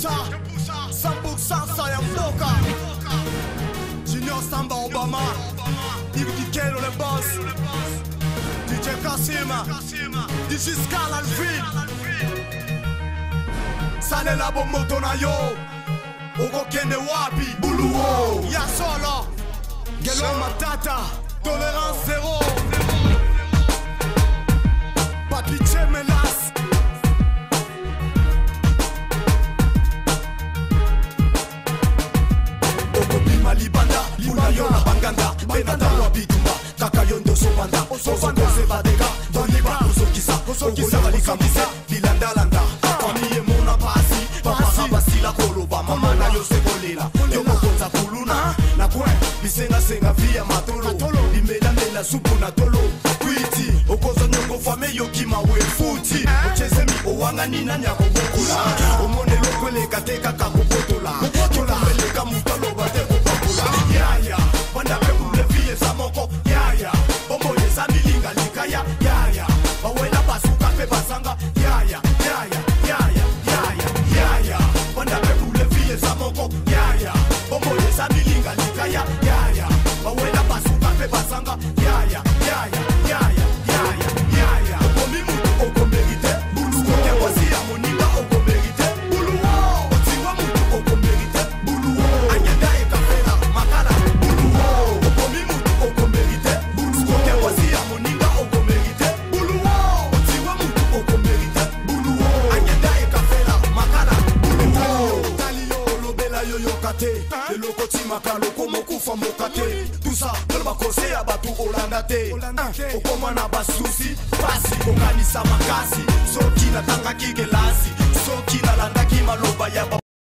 100% Sayamboka, Junior Samba Obama, Iggy Kelo le boss, DJ Kassima, DJ Skal Alvin, Sanela Bomboto na yo, Ogo Kende Wapi, Buluo, Yasolo, Gelo Matata, Tolérance zéro, Papi Chemelas. Libanda, Libanda, Banganda, Benata, Wabitumba, Takayondo, Sobanda, Osofanda, Sebadega, Doniba, Osokisa, Valikamisa, Vilanda, Landa, Famille Mona Pasi, Papa Basila, Koloba, Mama Nayo Sebolela, Yomo Konza Kuluna, Nakwe, Bisenga Senga Via Matolo, Limela Mela Supu Natolo, Kwiti, Okozo Nyongo Fame Yokima We Futi, Ochesemi, Owanga Nina Nyako Bokula, Omone Lokwele Kateka Kakupotola, Tola Meleka Mutalo Bateko. Yaya, wanda pekule vie samoko. Yaya, bomo yesa milinga likaya. Yaya, bawela basuka pe basanga. Yaya, yaya, yaya, yaya, yaya, wanda pekule vie samoko. Yaya, bomo yesa milinga likaya. Yaya, bawela basuka pe basanga. Yaya, yaya, yaya, yaya, yaya. Okomi mutu oko merite. Bulu koke wasi ya moninga oko merite. Bulu wo, otiwa mutu oko merite. Bulu wo, anyenda eka fela makala. Bulu wo, okomi mutu oko merite. Bulu koke wasi ya moninga oko merite. Bulu wo, otiwa mutu oko merite. Bulu wo, anyenda eka fela makala. Bulu wo, tali yo lobela yo yokate. Leloko timaka loko mokufa mokate. Tout ça, dolba kose ya batu olandate. Okoma na basusi, pasi okanisa makasi. Soki na tanga kigelasi, soki na landa ki maloba ya